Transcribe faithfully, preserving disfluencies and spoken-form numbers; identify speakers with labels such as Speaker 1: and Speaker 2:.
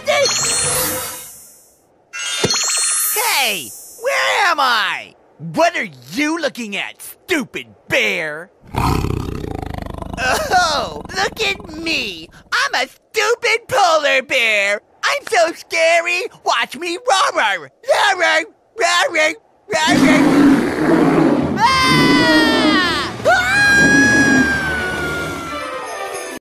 Speaker 1: Get this! Hey, where am I? What are you looking at, stupid bear? Oh, look at me. I'm a stupid polar bear. I'm so scary. Watch me roar. Roar, roar, roar, roar, roar.